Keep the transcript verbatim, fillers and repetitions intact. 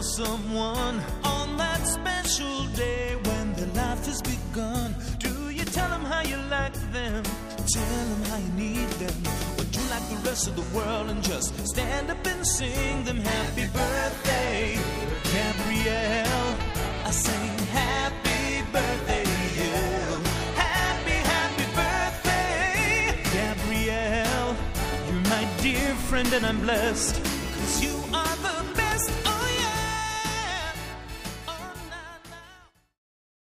someone on that special day when their life has begun? Do you tell them how you like them? Tell them how you need them? Or do you like the rest of the world and just stand up and sing them happy birthday, Gabrielle? I sing happy birthday to you. Happy, happy birthday, Gabrielle. You're my dear friend and I'm blessed